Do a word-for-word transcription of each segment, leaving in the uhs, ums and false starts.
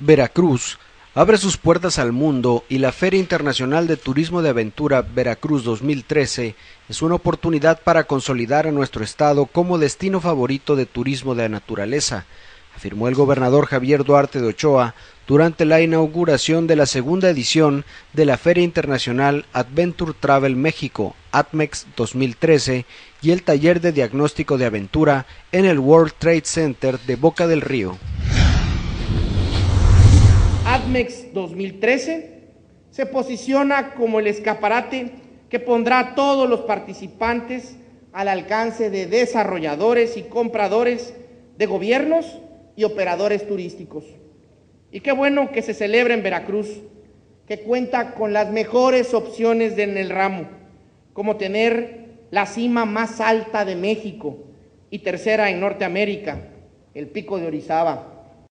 Veracruz abre sus puertas al mundo y la Feria Internacional de Turismo de Aventura Veracruz dos mil trece es una oportunidad para consolidar a nuestro estado como destino favorito de turismo de naturaleza, afirmó el gobernador Javier Duarte de Ochoa durante la inauguración de la segunda edición de la Feria Internacional Adventure Travel México, ADMEX dos mil trece, y el taller de diagnóstico de aventura en el World Trade Center de Boca del Río. ADMEX dos mil trece se posiciona como el escaparate que pondrá a todos los participantes al alcance de desarrolladores y compradores de gobiernos y operadores turísticos. Y qué bueno que se celebra en Veracruz, que cuenta con las mejores opciones en el ramo, como tener la cima más alta de México y tercera en Norteamérica, el Pico de Orizaba.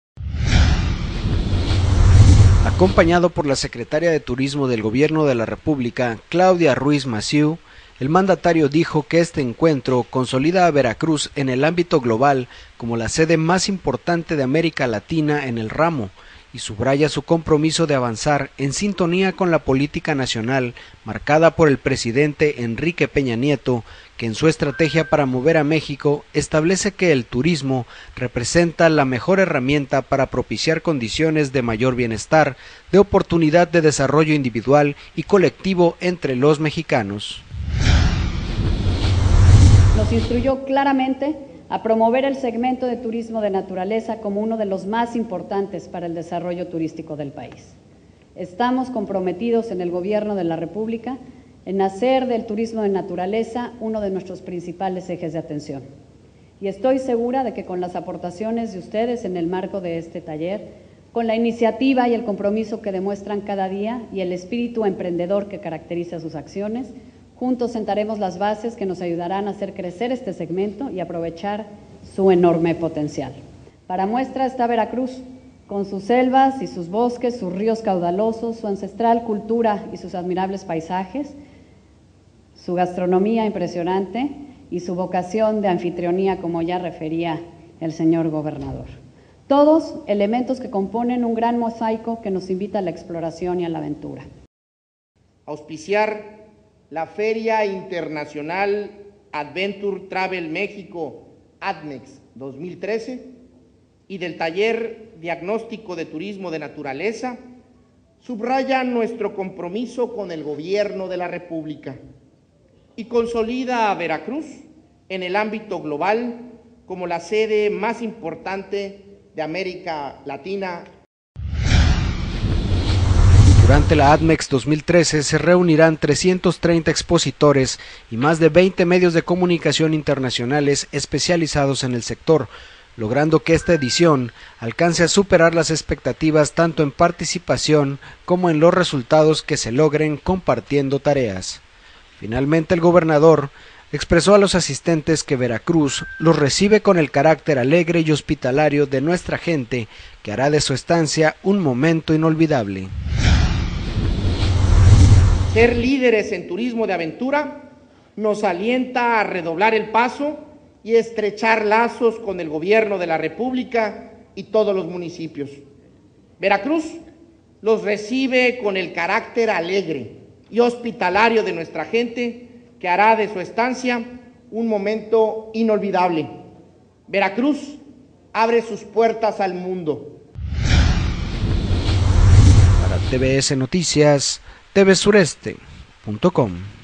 Acompañado por la secretaria de Turismo del Gobierno de la República, Claudia Ruiz Massieu, el mandatario dijo que este encuentro consolida a Veracruz en el ámbito global como la sede más importante de América Latina en el ramo y subraya su compromiso de avanzar en sintonía con la política nacional marcada por el presidente Enrique Peña Nieto, que en su estrategia para mover a México establece que el turismo representa la mejor herramienta para propiciar condiciones de mayor bienestar, de oportunidad de desarrollo individual y colectivo entre los mexicanos. Nos instruyó claramente a promover el segmento de turismo de naturaleza como uno de los más importantes para el desarrollo turístico del país. Estamos comprometidos en el Gobierno de la República en hacer del turismo de naturaleza uno de nuestros principales ejes de atención. Y estoy segura de que con las aportaciones de ustedes en el marco de este taller, con la iniciativa y el compromiso que demuestran cada día y el espíritu emprendedor que caracteriza sus acciones, juntos sentaremos las bases que nos ayudarán a hacer crecer este segmento y aprovechar su enorme potencial. Para muestra está Veracruz, con sus selvas y sus bosques, sus ríos caudalosos, su ancestral cultura y sus admirables paisajes, su gastronomía impresionante y su vocación de anfitrionía, como ya refería el señor gobernador. Todos elementos que componen un gran mosaico que nos invita a la exploración y a la aventura. Auspiciar la Feria Internacional Adventure Travel México, ADMEX dos mil trece, y del Taller Diagnóstico de Turismo de Naturaleza, subraya nuestro compromiso con el Gobierno de la República y consolida a Veracruz en el ámbito global como la sede más importante de América Latina. Durante la ADMEX dos mil trece se reunirán trescientos treinta expositores y más de veinte medios de comunicación internacionales especializados en el sector, logrando que esta edición alcance a superar las expectativas tanto en participación como en los resultados que se logren compartiendo tareas. Finalmente, el gobernador expresó a los asistentes que Veracruz los recibe con el carácter alegre y hospitalario de nuestra gente, que hará de su estancia un momento inolvidable. Ser líderes en turismo de aventura nos alienta a redoblar el paso y estrechar lazos con el Gobierno de la República y todos los municipios. Veracruz los recibe con el carácter alegre y hospitalario de nuestra gente, que hará de su estancia un momento inolvidable. Veracruz abre sus puertas al mundo. Para T V S Noticias, T V Sureste punto com.